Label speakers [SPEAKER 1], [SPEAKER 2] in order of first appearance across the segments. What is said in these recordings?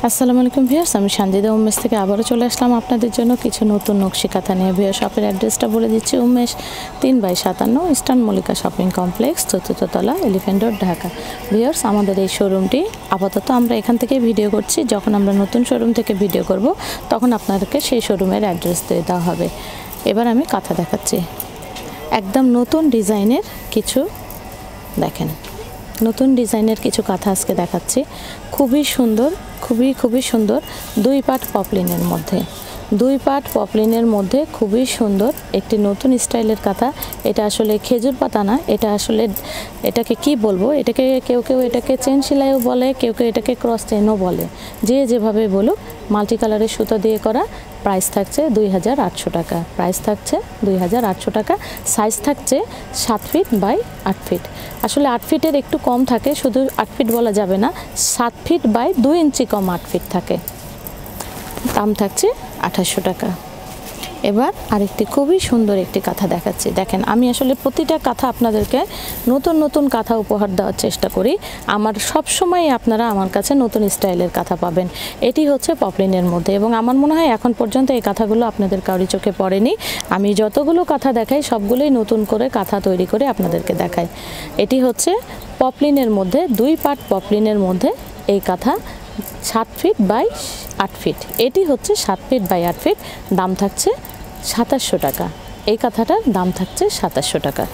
[SPEAKER 1] আসসালামু আলাইকুম ভিউয়ার্স, আমি সানজিদা উমেশ থেকে আবারও চলে আসলাম আপনাদের জন্য কিছু নতুন নকশি কাঁথা নিয়ে। ভিউয়ার্স, শপের অ্যাড্রেসটা বলে দিচ্ছি, Umesh 3/57 eastern Mallika shopping complex, 4th তলা, এলিফ্যান্ট রোড, ঢাকা। ভিউয়ার্স, আমাদের এই শোরুমটি আপাতত আমরা এখান থেকে ভিডিও করছি। যখন আমরা নতুন শোরুম থেকে ভিডিও করব তখন আপনাদেরকে সেই শোরুমের অ্যাড্রেস দিয়ে দেওয়া হবে। এবার আমি কাঁথা দেখাচ্ছি, একদম নতুন ডিজাইনের কিছু, দেখেন নতুন ডিজাইনের কিছু কাঁথা আজকে দেখাচ্ছি। খুবই সুন্দর, খুবই সুন্দর। 2 পাট পপলিনের মধ্যে, 2 পাট পপলিনের মধ্যে খুবই সুন্দর একটি নতুন স্টাইলের কাঁথা। এটা আসলে খেজুর পাতা না, এটা আসলে এটাকে কি বলবো, এটাকে কেউ এটাকে চেন সেলাইও বলে, কেউ এটাকে ক্রস চেনও বলে, যে যেভাবে বলুক। মাল্টি কালারের সুতো দিয়ে করা। প্রাইস থাকছে 2800 টাকা। প্রাইস থাকছে 2800 টাকা। সাইজ থাকছে 7 ফিট বাই 8 ফিট। আসলে 8 ফিটের একটু কম থাকে, শুধু 8 ফিট বলা যাবে না, 7 ফিট বাই 2 ইঞ্চি কম 8 ফিট থাকে। দাম থাকছে 2800 টাকা। এবার আরেকটি খুবই সুন্দর একটি কাঁথা দেখাচ্ছি। দেখেন, আমি আসলে প্রতিটা কাঁথা আপনাদেরকে নতুন নতুন কাঁথা উপহার দেওয়ার চেষ্টা করি। আমার সব সময় আপনারা আমার কাছে নতুন স্টাইলের কাঁথা পাবেন। এটি হচ্ছে পপলিনের মধ্যে, এবং আমার মনে হয় এখন পর্যন্ত এই কাঁথাগুলো আপনাদের কারোর চোখে পড়েনি। আমি যতগুলো কাঁথা দেখাই সবগুলোই নতুন করে কাঁথা তৈরি করে আপনাদেরকে দেখাই। এটি হচ্ছে পপলিনের মধ্যে, 2 পাট পপলিনের মধ্যে এই কাঁথা, 7 ফিট বাই 8 ফিট। এটি হচ্ছে 7 ফিট বাই 8 ফিট। দাম থাকছে 2700 টাকা। এই কাঁথাটার দাম থাকছে 2700 টাকা।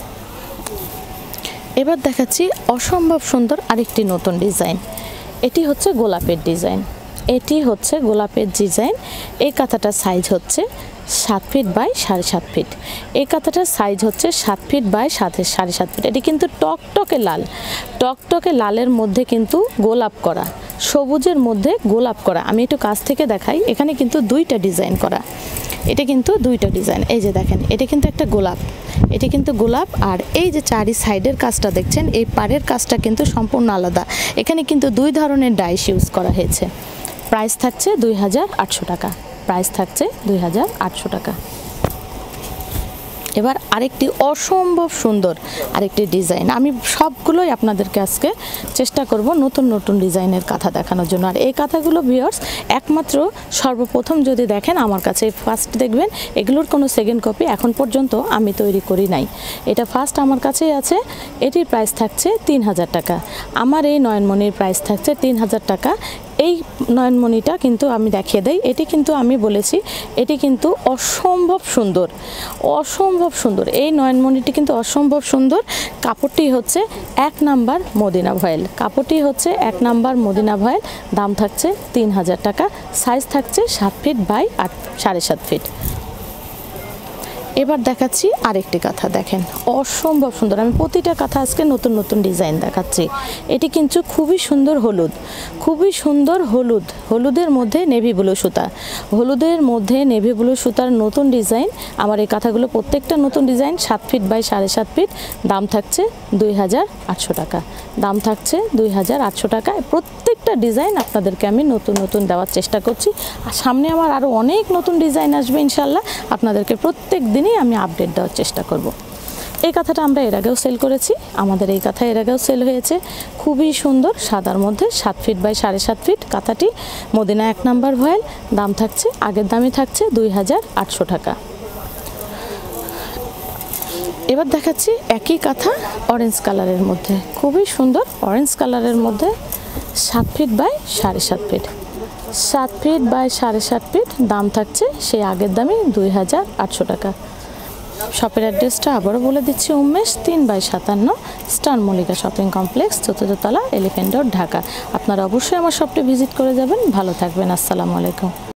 [SPEAKER 1] এবার দেখাচ্ছি অসম্ভব সুন্দর আরেকটি নতুন ডিজাইন। এটি হচ্ছে গোলাপের ডিজাইন। এটি হচ্ছে গোলাপের ডিজাইন। এই কাঁথাটার সাইজ হচ্ছে 7 ফিট বাই 7.5 ফিট। এই কাঁথাটার সাইজ হচ্ছে 7 ফিট বাই 7.5 ফিট। এটি কিন্তু টকটকে লাল, টকটকে লালের মধ্যে কিন্তু গোলাপ করা, সবুজের মধ্যে গোলাপ করা। আমি একটু কাছ থেকে দেখাই। এখানে কিন্তু 2টা ডিজাইন করা। এটা কিন্তু 2টা ডিজাইন। এই যে দেখেন, এটা কিন্তু একটা গোলাপ, এটা কিন্তু গোলাপ। আর এই যে চারি সাইডের কাজটা দেখছেন, এই পাড়ের কাজটা কিন্তু সম্পূর্ণ আলাদা। এখানে কিন্তু 2 ধরনের ডাইস ইউজ করা হয়েছে। প্রাইস থাকছে 2800 টাকা। প্রাইস থাকছে 2800 টাকা। এবার আরেকটি অসম্ভব সুন্দর আরেকটি ডিজাইন। আমি সবগুলোই আপনাদেরকে আজকে চেষ্টা করব নতুন নতুন ডিজাইনের কাঁথা দেখানোর জন্য। আর এই কাঁথাগুলো ভিউয়ার্স একমাত্র সর্বপ্রথম যদি দেখেন আমার কাছে ফার্স্ট দেখবেন। এগুলোর কোনো সেকেন্ড কপি এখন পর্যন্ত আমি তৈরি করি নাই, এটা ফার্স্ট আমার কাছেই আছে। এটির প্রাইস থাকছে 3000 টাকা। আমার এই নয়নমণির প্রাইস থাকছে 3000 টাকা। এই নয়নমণিটা কিন্তু আমি দেখিয়ে দেই, এটি কিন্তু আমি বলেছি এটি কিন্তু অসম্ভব সুন্দর, অসম্ভব সুন্দর। এই নয়নমণিটি কিন্তু অসম্ভব সুন্দর। কাপড়টি হচ্ছে 1 নাম্বার মদিনা ভয়েল। কাপড়টি হচ্ছে 1 নাম্বার মদিনা ভয়েল। দাম থাকছে 3000 টাকা। সাইজ থাকছে 7 ফিট বাই 7.5 ফিট। এবার দেখাচ্ছি আরেকটি কাঁথা। দেখেন অসম্ভব সুন্দর। আমি প্রতিটা কাঁথা আজকে নতুন নতুন ডিজাইন দেখাচ্ছি। এটি কিন্তু খুবই সুন্দর হলুদ, খুবই সুন্দর হলুদ, হলুদের মধ্যে নেভি ব্লু সুতা, হলুদের মধ্যে নেভি ব্লু সুতার নতুন ডিজাইন। আমার এই কাঁথাগুলো প্রত্যেকটা নতুন ডিজাইন, 7 ফিট বাই 7.5 ফিট। দাম থাকছে 2800 টাকা। দাম থাকছে 2800 টাকা। প্রত্যেকটা ডিজাইন আপনাদেরকে আমি নতুন নতুন দেওয়ার চেষ্টা করছি। আর সামনে আমার আরও অনেক নতুন ডিজাইন আসবে ইনশাল্লাহ। আপনাদেরকে প্রত্যেক দিনই আমি আপডেট দেওয়ার চেষ্টা করব। এই কাঁথাটা আমরা এর আগেও সেল করেছি, আমাদের এই কাঁথা এর আগেও সেল হয়েছে। খুবই সুন্দর সাদার মধ্যে, 7 ফিট বাই 7.5 ফিট কাঁথাটি, মদিনা 1 নাম্বার ভয়েল। দাম থাকছে আগের দামই থাকছে 2800 টাকা। এবার দেখাচ্ছি একই কাঁথা অরেঞ্জ কালারের মধ্যে, খুবই সুন্দর অরেঞ্জ কালারের মধ্যে, 7 feet by 7.5 feet. 7 feet by 7.5 feet. দাম থাকছে সেই আগের দামই 2800 টাকা। শপের অ্যাড্রেসটা আবারও বলে দিচ্ছি, Umesh 3/57 eastern Mallika shopping complex, 4th তলা, এলিফ্যান্ট রোড, ঢাকা। আপনারা অবশ্যই আমার শপটি ভিজিট করে যাবেন। ভালো থাকবেন। আসসালামু আলাইকুম।